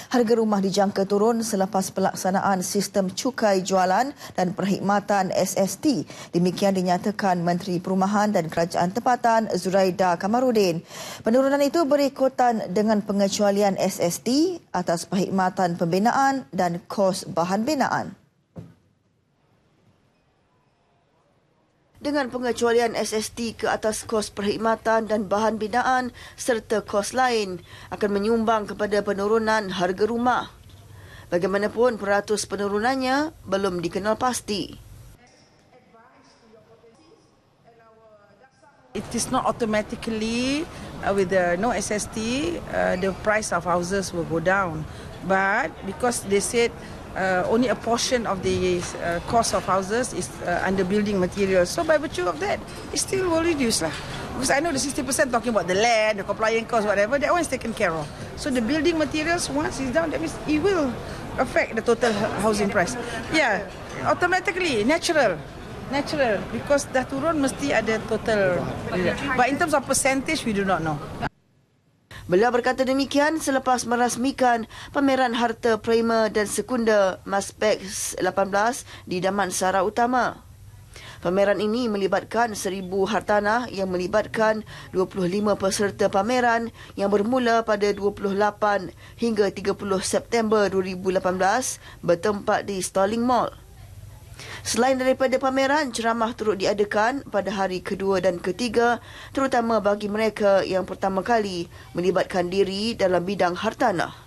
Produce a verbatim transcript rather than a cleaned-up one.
Harga rumah dijangka turun selepas pelaksanaan sistem cukai jualan dan perkhidmatan S S T. Demikian dinyatakan Menteri Perumahan dan Kerajaan Tempatan Zuraida Kamarudin. Penurunan itu berikutan dengan pengecualian S S T atas perkhidmatan pembinaan dan kos bahan binaan. Dengan pengecualian S S T ke atas kos perkhidmatan dan bahan binaan serta kos lain akan menyumbang kepada penurunan harga rumah. Bagaimanapun, peratus penurunannya belum dikenal pasti. It is not automatically uh, with the no S S T, uh, the price of houses will go down. But because they said uh, only a portion of the uh, cost of houses is uh, under building materials, so by virtue of that, it still will reduce lah. Because I know the sixty percent talking about the land, the compliance cost, whatever, that one is taken care of. So the building materials, once it's down, that means it will affect the total housing price. Yeah, automatically, natural. Natural, because dah turun mesti ada total. But in terms of percentage, we do not know. Beliau berkata demikian selepas merasmikan pameran harta primer dan sekunder Maspex lapan belas di Damansara Utama. Pameran ini melibatkan seribu hartanah yang melibatkan dua puluh lima peserta pameran yang bermula pada dua puluh lapan hingga tiga puluh September dua ribu lapan belas bertempat di Starling Mall. Selain daripada pameran, ceramah turut diadakan pada hari kedua dan ketiga, terutama bagi mereka yang pertama kali melibatkan diri dalam bidang hartanah.